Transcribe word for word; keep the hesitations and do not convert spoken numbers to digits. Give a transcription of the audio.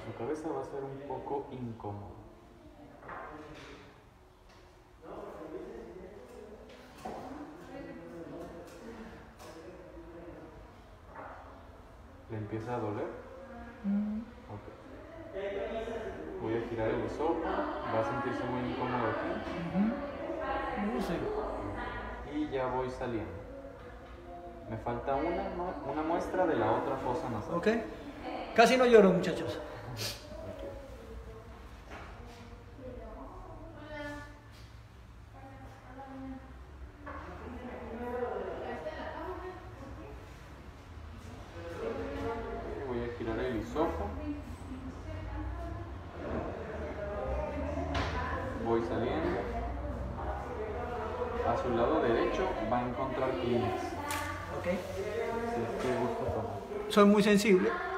su cabeza va a ser un poco incómodo. ¿Le empieza a doler? Mm. Ok. Voy a girar el hisopo. Va a sentirse muy incómodo aquí. Uh-huh. No sé. Y ya voy saliendo. Me falta una, una muestra de la otra fosa nasal. Ok. Casi no lloro, muchachos. Voy a girar el hisopo. Voy saliendo. A su lado derecho va a encontrar Kleenex. Ok. Si es que gusta tomar. Soy muy sensible.